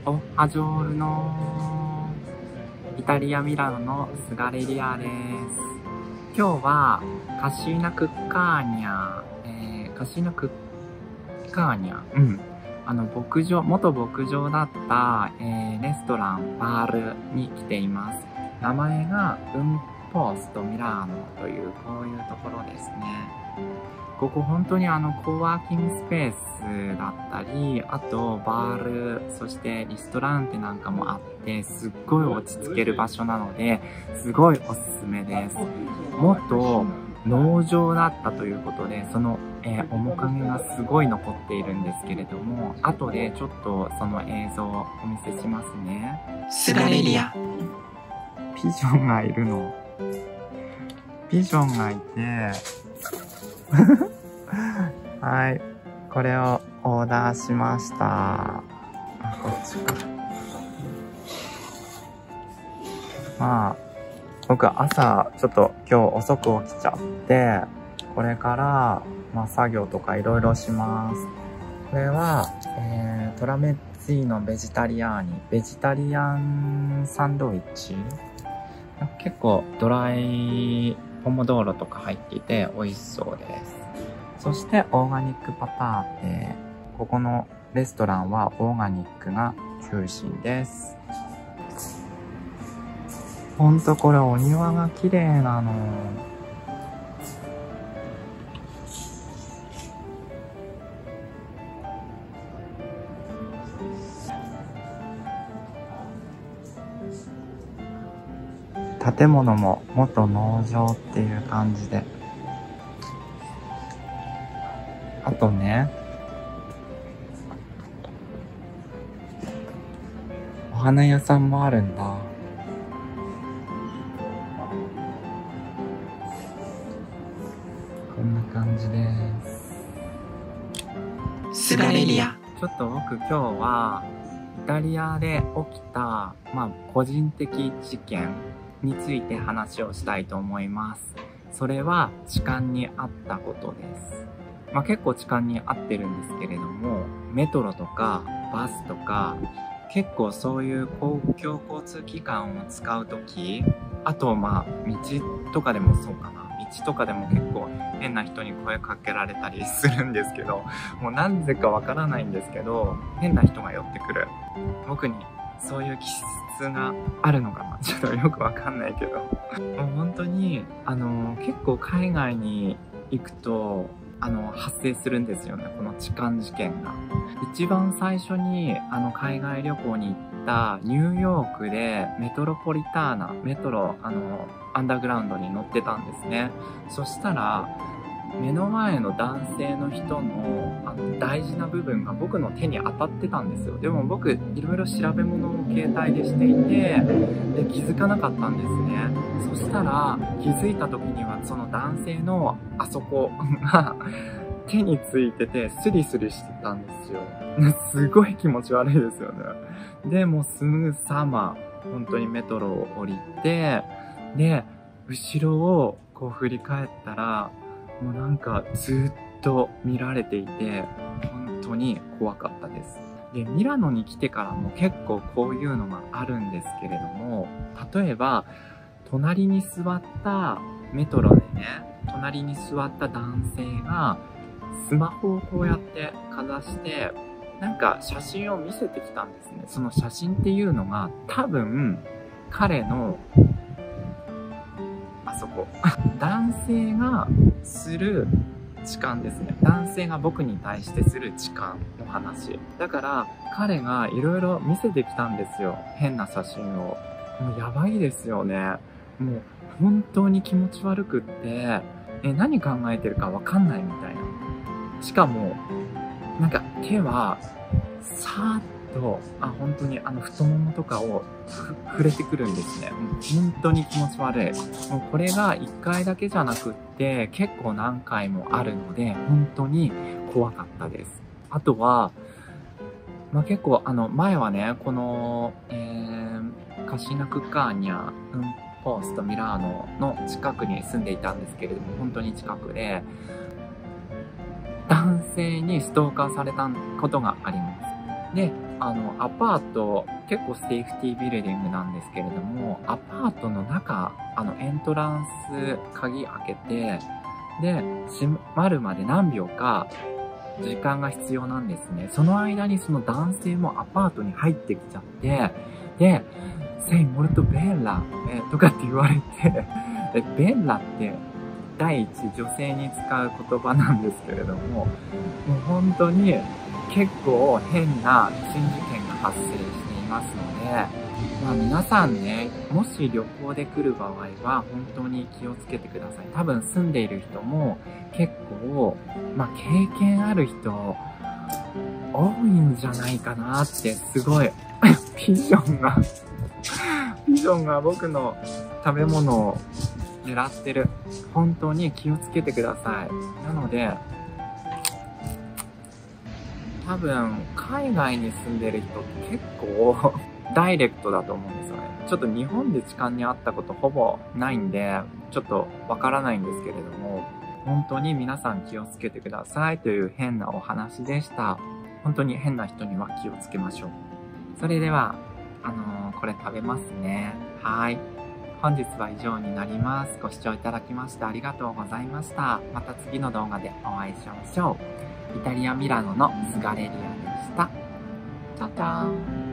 おはジョールのイタリア・ミラノのスガレリアです。今日はカシーナ・クッカーニャ、牧場、元牧場だった、レストラン、バールに来ています。名前がウンポスト・ミラーノという、こういうところですね。ここ本当にコーワーキングスペースだったり、あとバール、そしてリストランテなんかもあって、すっごい落ち着ける場所なので、すごいおすすめです。元農場だったということで、その、面影がすごい残っているんですけれども、後でちょっとその映像をお見せしますね。 スガレリア。 ピジョンがいるの。ピジョンがいて、はい。これをオーダーしました。こっちか。まあ、僕朝、ちょっと今日遅く起きちゃって、これから、まあ作業とかいろいろします。これは、トラメッツィのベジタリアンサンドイッチ。結構ドライポモドーロとか入っていて美味しそうです。そしてオーガニックパターテ。ここのレストランはオーガニックが中心です。ほんとこれお庭が綺麗なの。建物も元農場っていう感じで。あとね、お花屋さんもあるんだ。こんな感じです。 スガレリア。 ちょっと僕今日はイタリアで起きた、個人的事件について話をしたいと思います。それは痴漢にあったことです。結構痴漢にあってるんですけれども、メトロとかバスとか、結構そういう公共交通機関を使うとき、あと道とかでもそうかな。道とかでも結構変な人に声かけられたりするんですけど、もうなんでかわからないんですけど、変な人が寄ってくる。僕にそういう気質があるのかなちょっとよくわかんないけど。もう本当に、結構海外に行くと、発生するんですよね、この痴漢事件が。一番最初に、海外旅行に行ったニューヨークでメトロポリターナ、メトロ、アンダーグラウンドに乗ってたんですね。そしたら、目の前の男性の人の、大事な部分が僕の手に当たってたんですよ。でも僕、いろいろ調べ物を携帯でしていて、で、気づかなかったんですね。そしたら、気づいた時にはその男性のあそこが手についててスリスリしてたんですよ。すごい気持ち悪いですよね。で、もうすぐさま、本当にメトロを降りて、で、後ろをこう振り返ったら、もうなんかずっと見られていて、本当に怖かったです。で、ミラノに来てからも結構こういうのがあるんですけれども、例えば、隣に座ったメトロでね、隣に座った男性が、スマホをこうやってかざして、なんか写真を見せてきたんですね。その写真っていうのが多分、彼の、あそこ、男性がする痴漢ですね。男性が僕に対してする痴漢の話。だから、彼がいろいろ見せてきたんですよ。変な写真を。もうやばいですよね。もう本当に気持ち悪くって、何考えてるかわかんないみたいな。しかも、なんか手は、さーっと、本当に太ももとかを触れてくるんですね。本当に気持ち悪い。もうこれが1回だけじゃなくって、結構何回もあるので、本当に怖かったです。あとは、結構前はね、この、カシーナ・クッカーニャ、ポスト・ミラーノの近くに住んでいたんですけれども、本当に近くで、男性にストーカーされたことがあります。で、 アパート、結構セーフティービルディングなんですけれども、アパートの中、エントランス鍵開けて、で、閉まるまで何秒か時間が必要なんですね。その間にその男性もアパートに入ってきちゃって、で、Sei molto bella とかって言われて、ベッラって第一女性に使う言葉なんですけれども、もう本当に結構変な珍事件が発生していますので、まあ皆さんね、もし旅行で来る場合は本当に気をつけてください。多分住んでいる人も結構、まあ経験ある人多いんじゃないかなってすごい、ピジョンが僕の食べ物を狙ってる。本当に気をつけてください。なので、多分、海外に住んでる人って結構、ダイレクトだと思うんですよね。ちょっと日本で痴漢に遭ったことほぼないんで、ちょっとわからないんですけれども、本当に皆さん気をつけてくださいという変なお話でした。本当に変な人には気をつけましょう。それでは、これ食べますね。はい。本日は以上になります。ご視聴いただきましてありがとうございました。また次の動画でお会いしましょう。イタリア・ミラノのスガレリアでした。チャチャーン。